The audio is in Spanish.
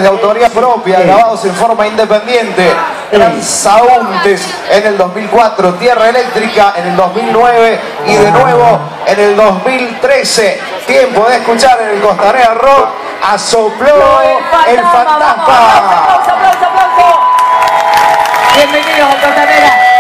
de autoría propia, grabados en forma independiente. Transaúntes en el 2004, Tierra Eléctrica en el 2009 y de nuevo en el 2013. Tiempo de escuchar en el Costanera Rock a Sopló el Fantasma. ¡Aplauso! ¡Bienvenidos a Costanera!